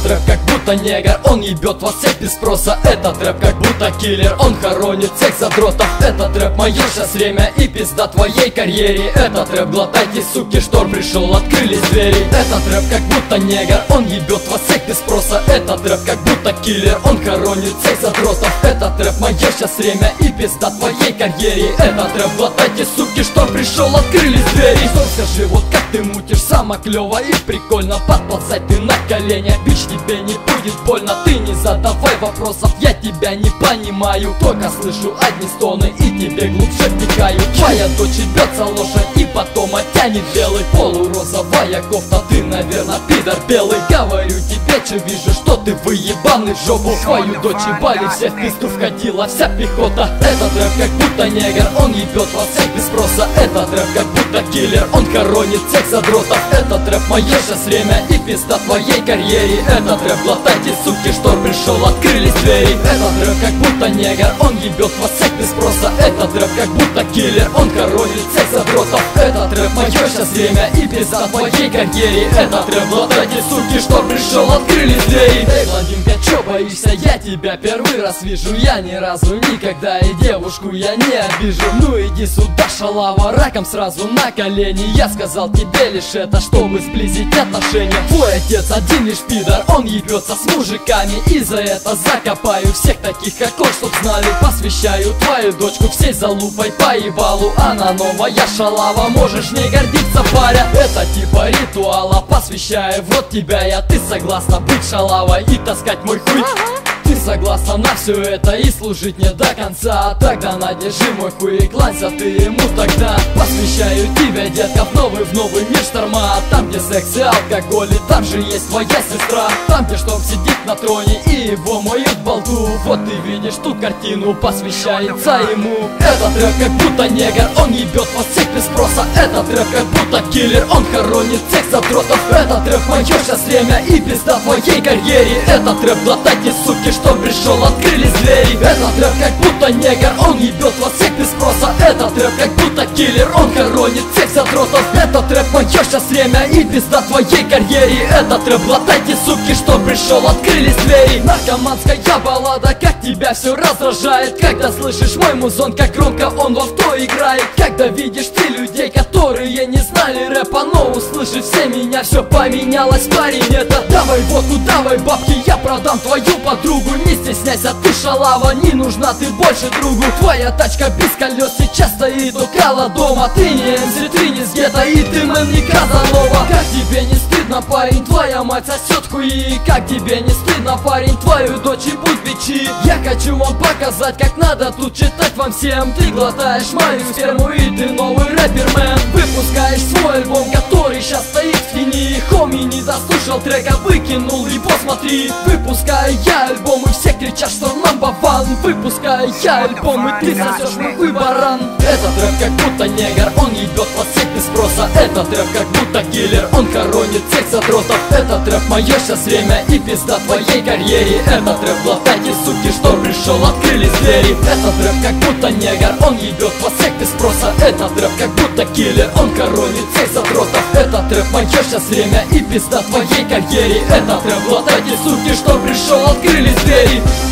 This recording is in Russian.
Этот рэп как будто негр, он ебет вас всех без спроса. Этот рэп как будто киллер, он хоронит всех задротов. Этот рэп мое сейчас время и пизда твоей карьере. Этот рэп глотайте, суки, шторм пришел, открылись двери. Этот рэп как будто негр, он ебет вас всех без спроса. Этот рэп как будто киллер, он хоронит всех задротов. Этот рэп мое сейчас время и пизда твоей карьере. Этот рэп глотайте, суки, шторм пришел, открылись двери. Что скажи, вот как ты мутишь, само клево и прикольно. Подползать ты на коленях, бич, тебе не будет больно. Ты не задавай вопросов, я тебя не понимаю. Только слышу одни стоны и тебе глубже втекаю. Твоя дочь бьется лошадь и потом оттянет белый. Полурозовая кофта, ты, наверное, пидор белый. Говорю тебе, че вижу, что ты выебанный в жопу. Твою дочь ебали, все в пизду входила вся пехота. Этот рэп как будто негр, он ебет вас всех без спроса. Этот рэп как будто киллер, он хоронит всех задротов. Этот рэп мое сейчас время и пизда твоей карьере. Этот рэп глотайте, суки, шторм пришел, открылись двери. Этот рэп как будто негр, он ебет вас всех без спроса. Этот рэп как будто киллер, он хоронит всех задротов. Этот рэп мое сейчас время и пизда твоей карьере. Этот рэп глотайте, суки, шторм пришел, открылись двери. Эй, блондинка, чё боишься? Я тебя первый раз вижу. Я ни разу никогда и девушку я не обижу. Ну иди сюда, шалава, раком сразу на колени. Я сказал тебе лишь это, чтобы сблизить отношения. Твой отец один лишь пидор, он ебется с мужиками. И за это закопаю всех таких, как он, чтоб знали. Посвящаю твою дочку всей залупой по ебалу. Она новая шалава, можешь не гордиться, паря. Это типа ритуала, посвящаю в рот тебя я. Ты согласна быть шалавой и таскать мой хуй? Ты согласна на все это и служить мне до конца? Тогда надержи мой хуй и кланяйся ты ему тогда. Посвящаю тебя, детка, в новый мир шторма. Там, где секс и алкоголь, и там же есть твоя сестра. Там, где шторм сидит на троне и его моют болту. Вот ты видишь ту картину, посвящается ему. Этот рэп как будто негр, он ебет вас всех без спроса. Этот рэп как будто киллер, он хоронит всех задротов. Этот рэп мое сейчас время и пизда твоей карьере. Этот рэп глотайте, суки, что пришел, открылись двери. Этот рэп как будто негр, он ебет вас всех без спроса. Этот рэп как будто киллер, он хоронит всех задротов. Этот рэп мое сейчас время и пизда твоей карьере. Этот рэп глотайте, суки, что пришел, открылись двери. Наркоманская баллада, как тебя все раздражает. Когда слышишь мой музон, как громко он в авто играет. Когда видишь ты людей, которые не знали рэпа, но услышав все меня, все поменялось, парень. Это давай водку, давай бабки, я продам твою подругу. Не стесняйся, ты шалава, не нужна ты больше другу. Твоя тачка без колес сейчас стоит около дома. Ты не МС, ты не с гетто, и ты мэн не Казанова. Как тебе не стыдно, парень, твоя мать сосет хуи. Как тебе не стыдно, парень, твою дочь и будь бичи. Я хочу вам показать, как надо тут читать вам всем. Ты глотаешь мою сперму, и ты новый рэпермен. Выпускаешь свой альбом, который сейчас стоит в тени. Хоми не дослушал трека, выкинул его, смотри. Выпускаю я альбом, и все кричат, что number one. Выпускаю я альбом, и ты сосешь мой хуй, баран. Этот рэп как будто негр, он ебет вас всех без спроса. Этот рэп как будто киллер, он хоронит всех задротов. Этот рэп мое сейчас время и пизда твоей карьере. Этот рэп глотайте, суки, что пришел, открылись двери. Этот рэп как будто негр, он ебет вас всех без спроса. Этот рэп как будто киллер, он хоронит всех задротов. Этот рэп мое сейчас время и пизда твоей карьере. Этот рэп глотайте, суки, что пришел, открылись двери.